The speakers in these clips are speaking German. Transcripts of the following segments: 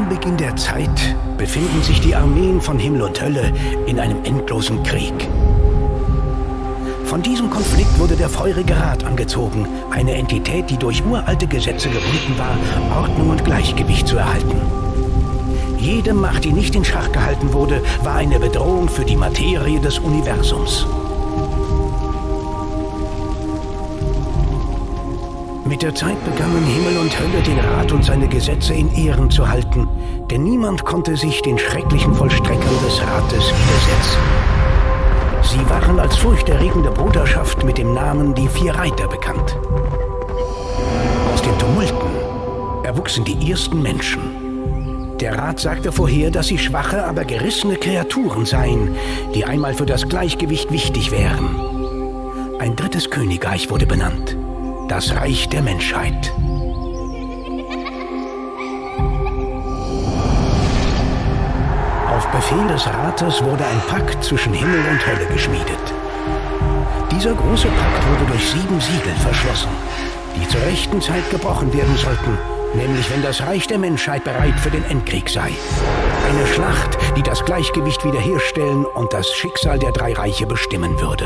Anbeginn der Zeit befinden sich die Armeen von Himmel und Hölle in einem endlosen Krieg. Von diesem Konflikt wurde der Feurige Rat angezogen, eine Entität, die durch uralte Gesetze gebunden war, Ordnung und Gleichgewicht zu erhalten. Jede Macht, die nicht in Schach gehalten wurde, war eine Bedrohung für die Materie des Universums. Mit der Zeit begannen Himmel und Hölle den Rat und seine Gesetze in Ehren zu halten, denn niemand konnte sich den schrecklichen Vollstreckern des Rates widersetzen. Sie waren als furchterregende Bruderschaft mit dem Namen die Vier Reiter bekannt. Aus den Tumulten erwuchsen die ersten Menschen. Der Rat sagte vorher, dass sie schwache, aber gerissene Kreaturen seien, die einmal für das Gleichgewicht wichtig wären. Ein drittes Königreich wurde benannt. Das Reich der Menschheit. Auf Befehl des Rates wurde ein Pakt zwischen Himmel und Hölle geschmiedet. Dieser große Pakt wurde durch 7 Siegel verschlossen, die zur rechten Zeit gebrochen werden sollten, nämlich wenn das Reich der Menschheit bereit für den Endkrieg sei. Eine Schlacht, die das Gleichgewicht wiederherstellen und das Schicksal der 3 Reiche bestimmen würde.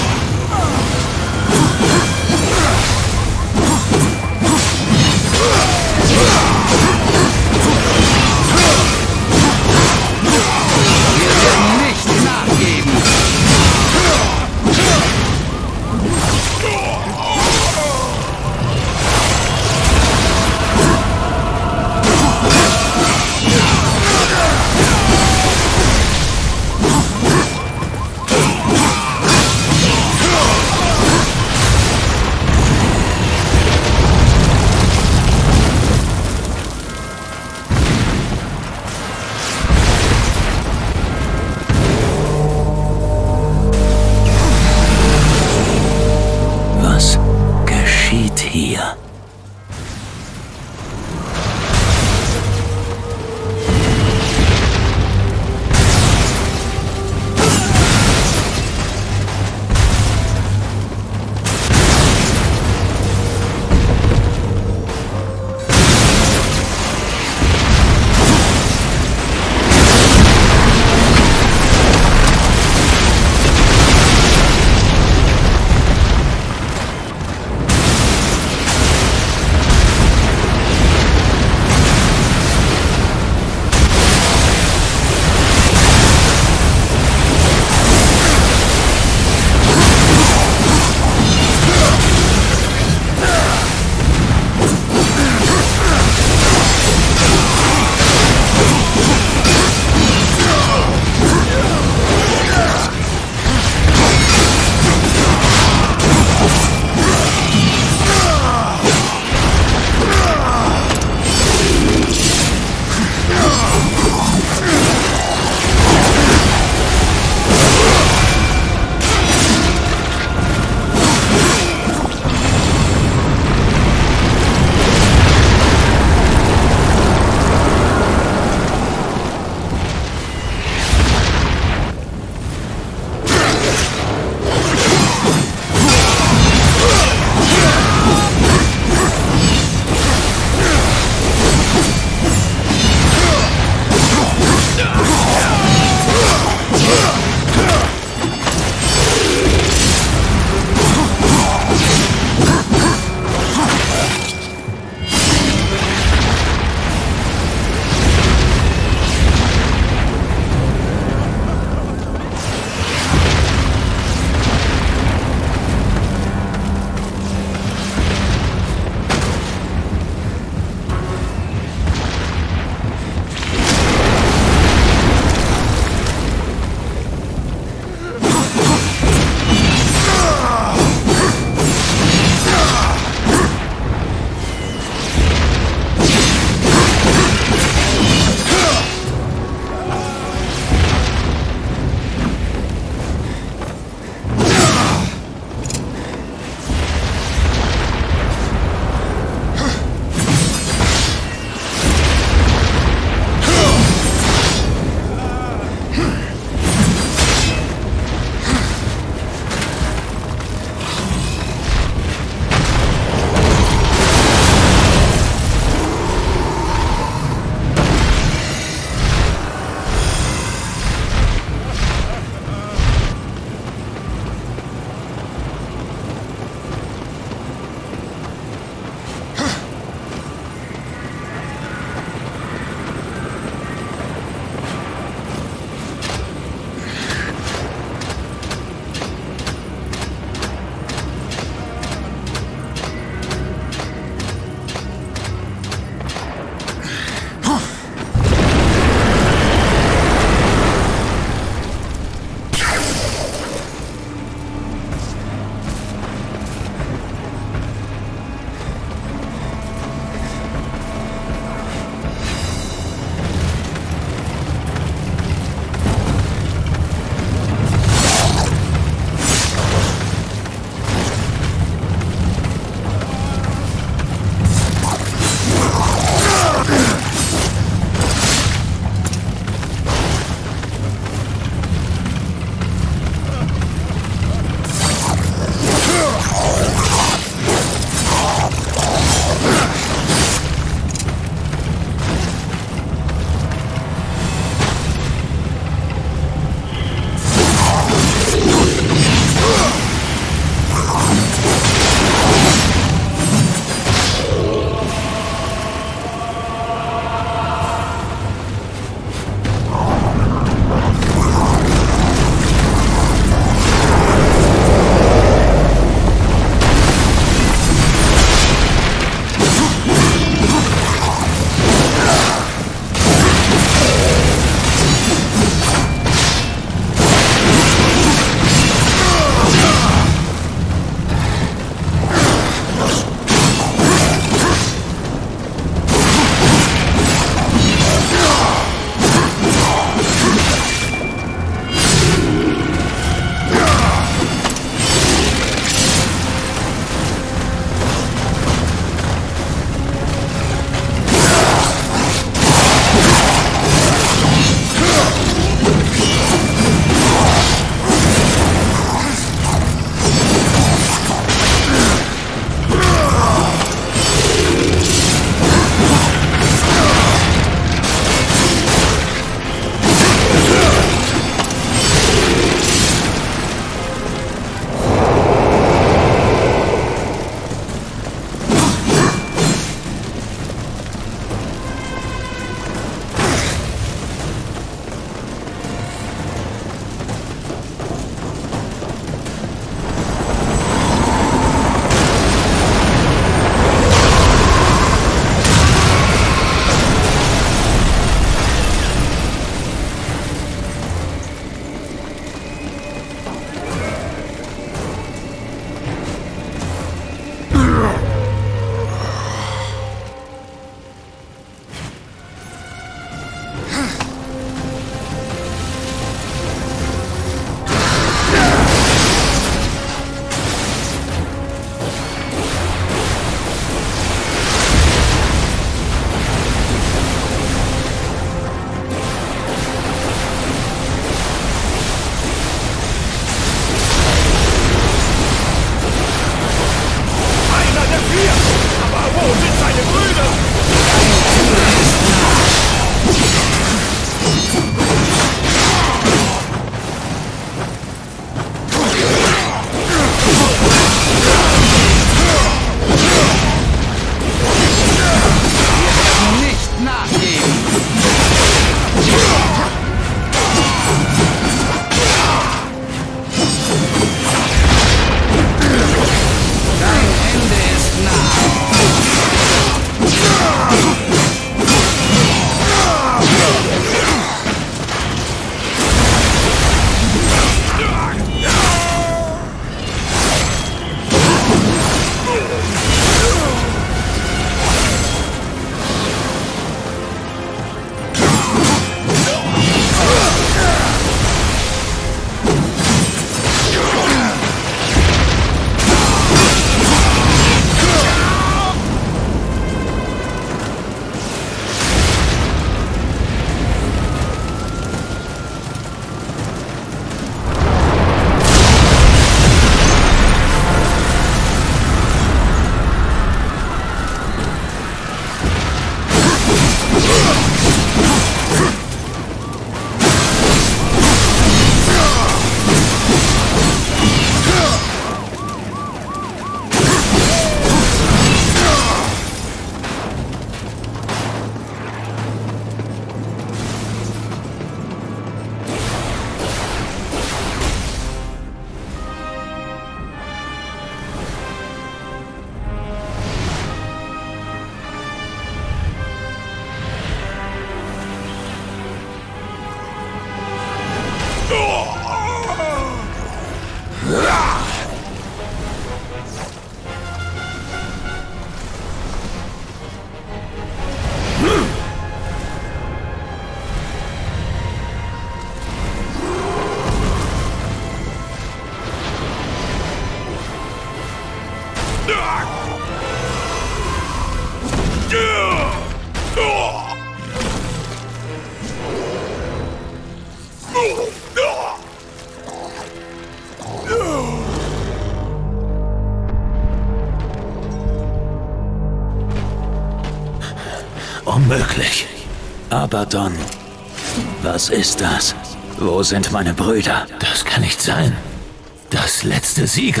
unmöglich. Abaddon, was ist das? Wo sind meine Brüder? Das kann nicht sein. Das letzte Siegel.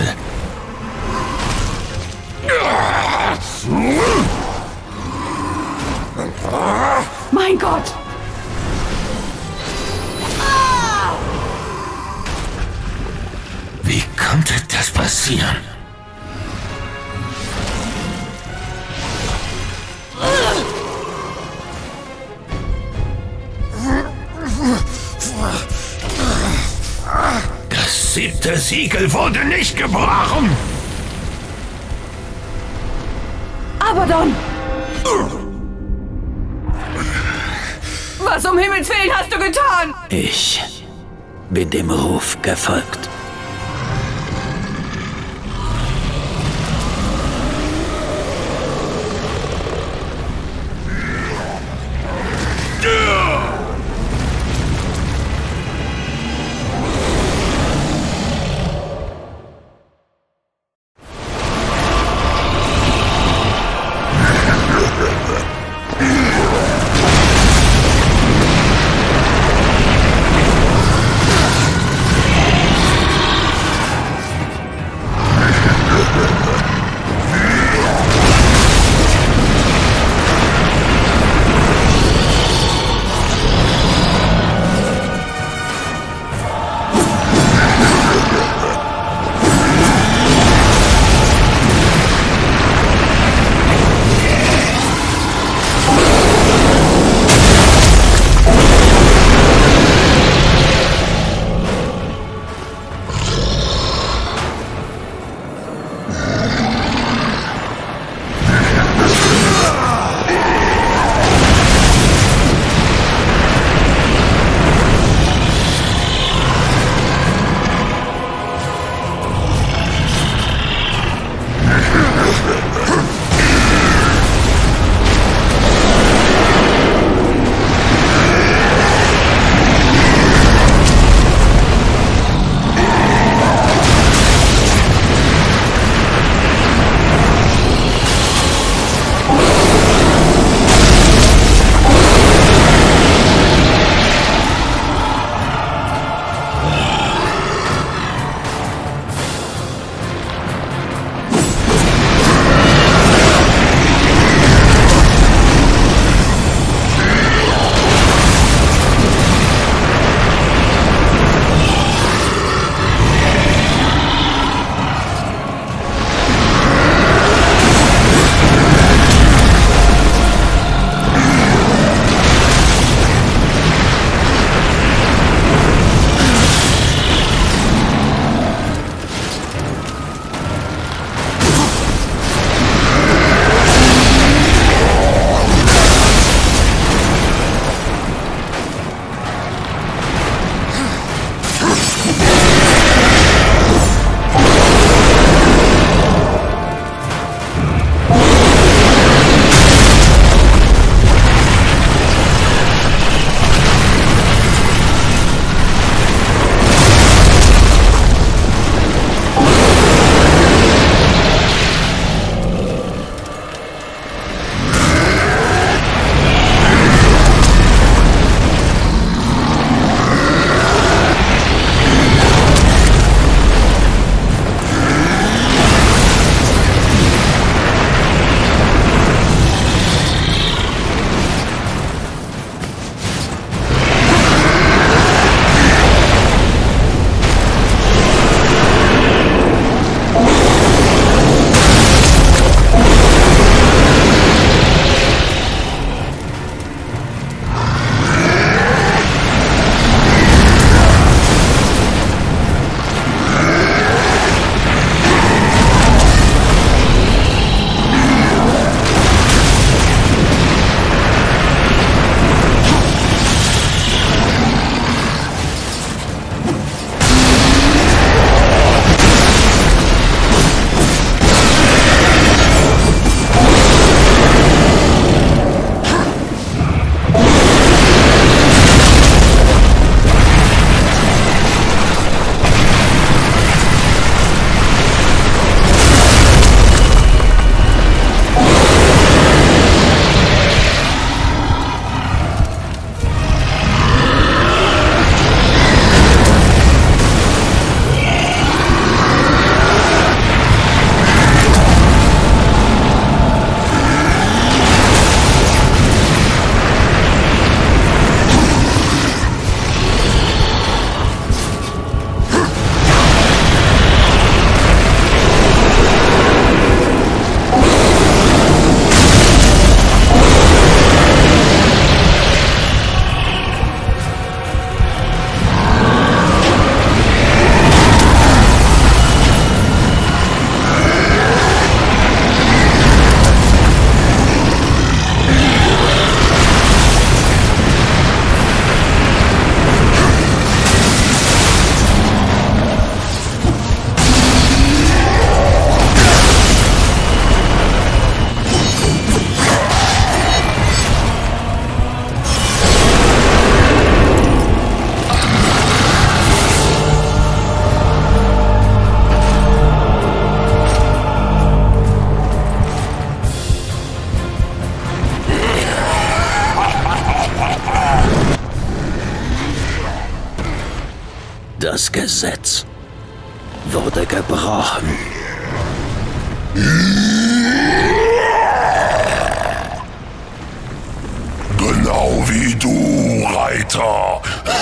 Mein Gott! Wie konnte das passieren? Das 7. Siegel wurde nicht gebrochen! Abaddon! Was um Himmels Willen hast du getan? Ich bin dem Ruf gefolgt. Das Gesetz wurde gebrochen. Genau wie du, Reiter.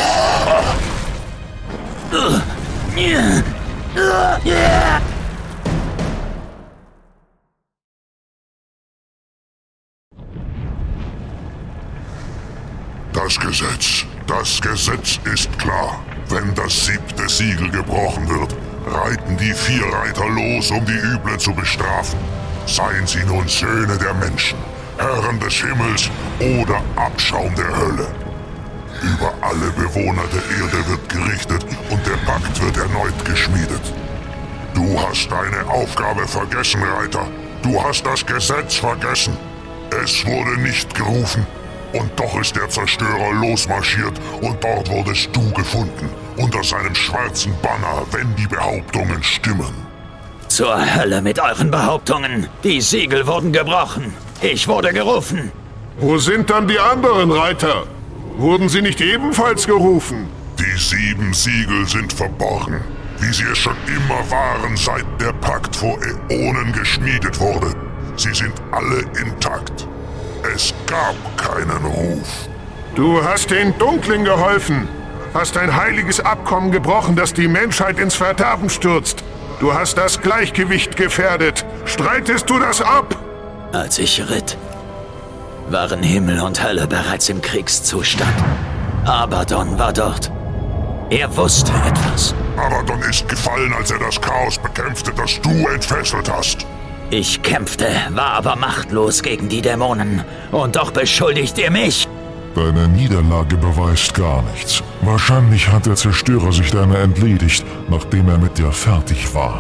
Das Gesetz ist klar. Wenn das 7. Siegel gebrochen wird, reiten die 4 Reiter los, um die Üble zu bestrafen. Seien sie nun Söhne der Menschen, Herren des Himmels oder Abschaum der Hölle. Über alle Bewohner der Erde wird gerichtet und der Pakt wird erneut geschmiedet. Du hast deine Aufgabe vergessen, Reiter. Du hast das Gesetz vergessen. Es wurde nicht gerufen. Und doch ist der Zerstörer losmarschiert und dort wurdest du gefunden. Unter seinem schwarzen Banner, wenn die Behauptungen stimmen. Zur Hölle mit euren Behauptungen. Die Siegel wurden gebrochen. Ich wurde gerufen. Wo sind dann die anderen Reiter? Wurden sie nicht ebenfalls gerufen? Die 7 Siegel sind verborgen, wie sie es schon immer waren, seit der Pakt vor Äonen geschmiedet wurde. Sie sind alle intakt. Es gab keinen Ruf. Du hast den Dunklen geholfen. Hast ein heiliges Abkommen gebrochen, das die Menschheit ins Verderben stürzt. Du hast das Gleichgewicht gefährdet. Streitest du das ab? Als ich ritt, waren Himmel und Hölle bereits im Kriegszustand. Abaddon war dort. Er wusste etwas. Abaddon ist gefallen, als er das Chaos bekämpfte, das du entfesselt hast. Ich kämpfte, war aber machtlos gegen die Dämonen. Und doch beschuldigt ihr mich. Deine Niederlage beweist gar nichts. Wahrscheinlich hat der Zerstörer sich deiner entledigt, nachdem er mit dir fertig war.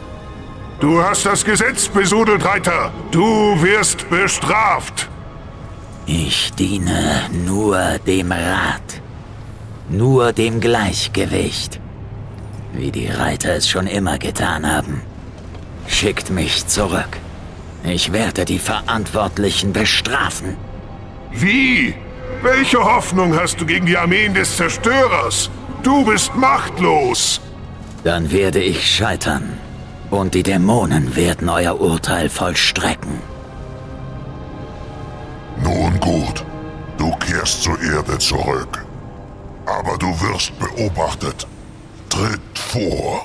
Du hast das Gesetz besudelt, Reiter. Du wirst bestraft. Ich diene nur dem Rat. Nur dem Gleichgewicht. Wie die Reiter es schon immer getan haben. Schickt mich zurück. Ich werde die Verantwortlichen bestrafen. Wie? Welche Hoffnung hast du gegen die Armeen des Zerstörers? Du bist machtlos. Dann werde ich scheitern. Und die Dämonen werden euer Urteil vollstrecken. Nun gut, du kehrst zur Erde zurück. Aber du wirst beobachtet. Tritt vor.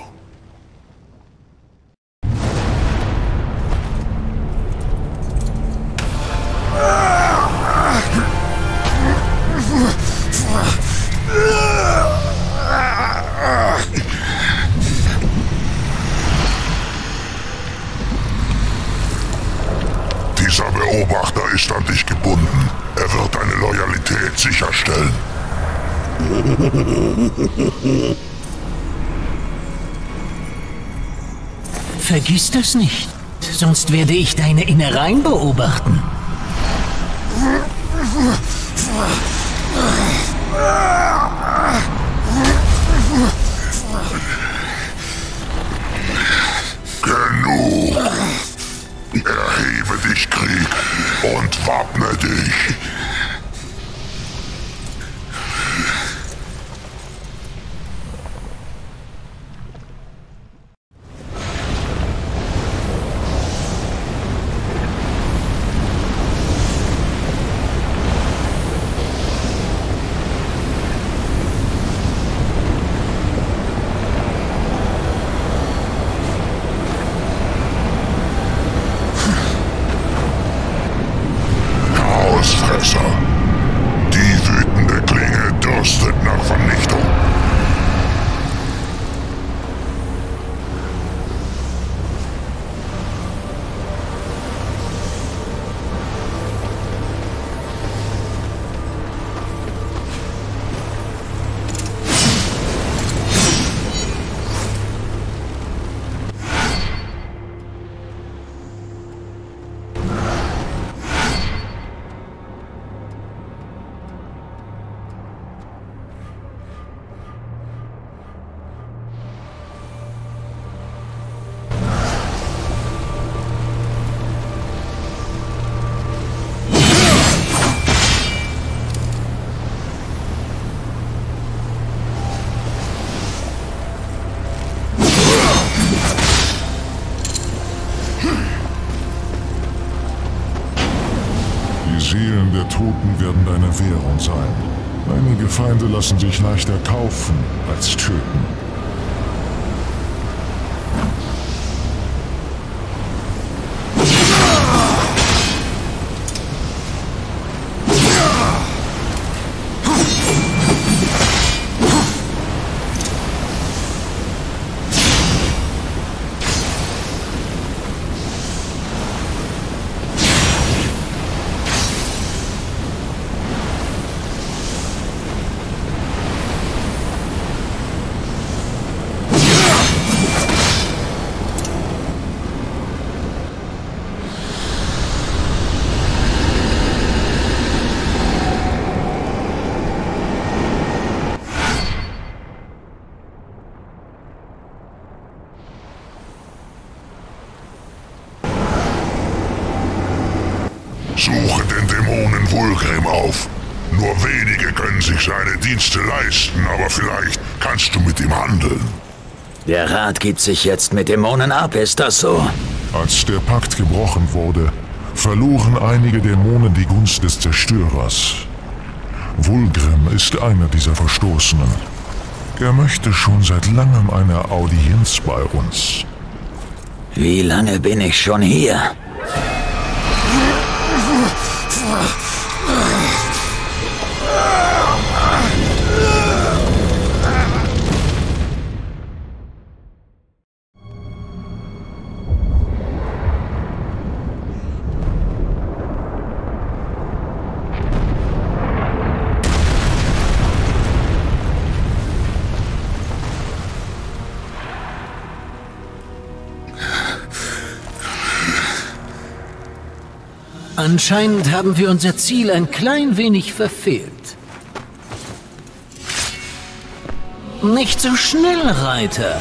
Dieser Beobachter ist an dich gebunden. Er wird deine Loyalität sicherstellen. Vergiss das nicht, sonst werde ich deine Innereien beobachten. Genug. Erhebe dich, Krieg, und wappne dich. Chaosfresser. Seelen der Toten werden deine Währung sein. Einige Feinde lassen sich leichter kaufen als töten. Suche den Dämonen Vulgrim auf. Nur wenige können sich seine Dienste leisten, aber vielleicht kannst du mit ihm handeln. Der Rat gibt sich jetzt mit Dämonen ab, ist das so? Als der Pakt gebrochen wurde, verloren einige Dämonen die Gunst des Zerstörers. Vulgrim ist einer dieser Verstoßenen. Er möchte schon seit langem eine Audienz bei uns. Wie lange bin ich schon hier? Anscheinend haben wir unser Ziel ein klein wenig verfehlt. Nicht so schnell, Reiter.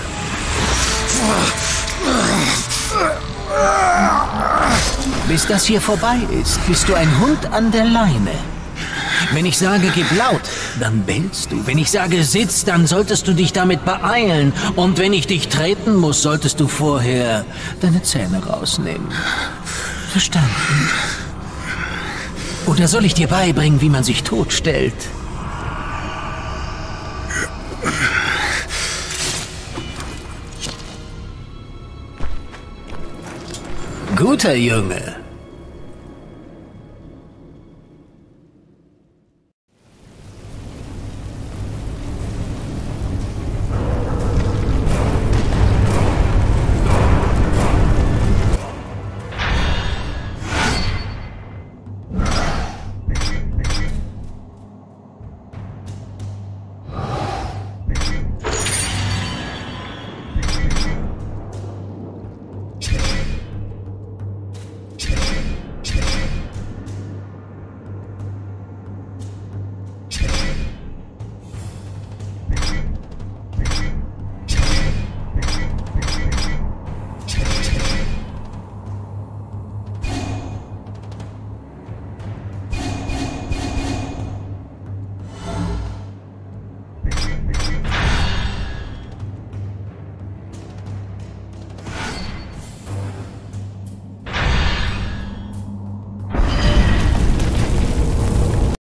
Bis das hier vorbei ist, bist du ein Hund an der Leine. Wenn ich sage, gib laut, dann bellst du. Wenn ich sage, sitz, dann solltest du dich damit beeilen. Und wenn ich dich treten muss, solltest du vorher deine Zähne rausnehmen. Verstanden? Oder soll ich dir beibringen, wie man sich totstellt? Guter Junge.